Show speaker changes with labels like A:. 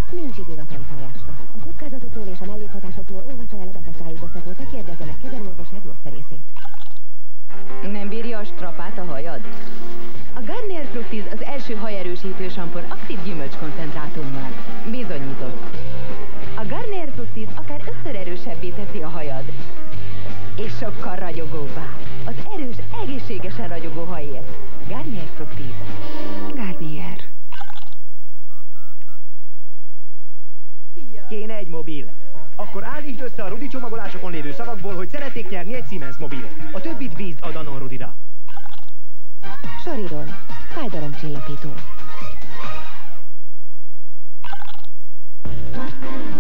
A: Nincs idő a fejfájásra. A kockázatokról és a mellékhatásokról olvassa el a betegtájékoztatót, te kérdezzenek kezelőorvosát, gyógyszerészét.
B: Nem bírja a strapát a hajad? A Garnier Fructis az első hajerősítő sampon aktív gyümölcskoncentrátummal. Bizonyított. A Garnier Fructis akár 5-ször erősebbé teszi a hajad. És sokkal ragyogóbbá. Az erős, egészségesen ragyogó hajért. Garnier Fructis. Garnier.
C: Kéne egy mobil. Akkor állítsd össze a Rudi csomagolásokon lévő szavakból, hogy szeretnék nyerni egy Siemens mobilt. A többit bízd a Danon Rudira.
A: Sariron. Fájdalomcsillapító.